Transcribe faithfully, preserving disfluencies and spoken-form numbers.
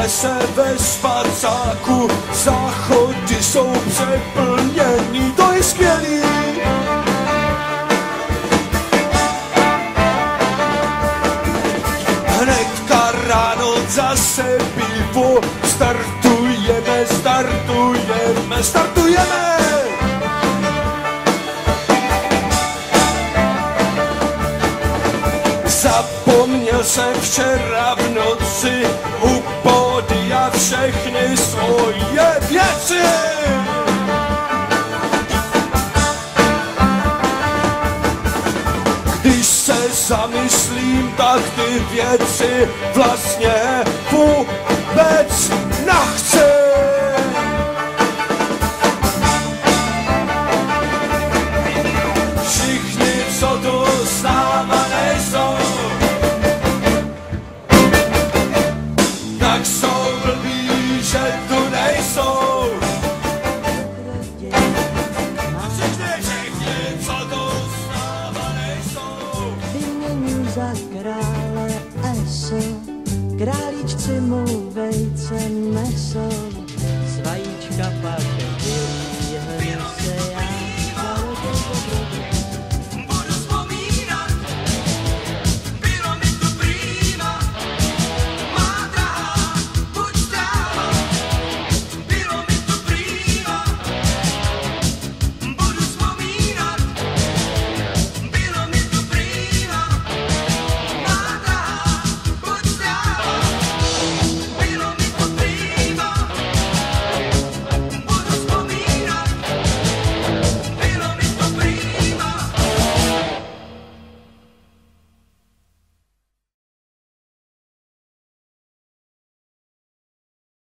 se ve spacáku, záchody jsou přeplněný, to je skvělý. Hnedka ráno zase pivo, startujeme, startujeme, startujeme. Zapomněl jsem včera v noci u pódia všechny svoje věci. Když se zamyslím, tak ty věci vlastně vůbec nechci. Všichni, co tu s náma nejsou, tak jsou blbí, že tu nejsou. A všichni, všichni, co tu s náma nejsou, vyměním za krále eso, králíčci mu vejce nesou, z vajíčka pak